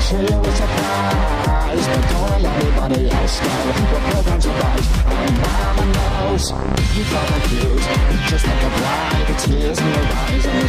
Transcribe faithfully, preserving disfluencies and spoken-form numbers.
here with surprise, but don't let anybody else know. We're programmed to write, and mama knows. You felt confused, just like a bride, the tears in your eyes, and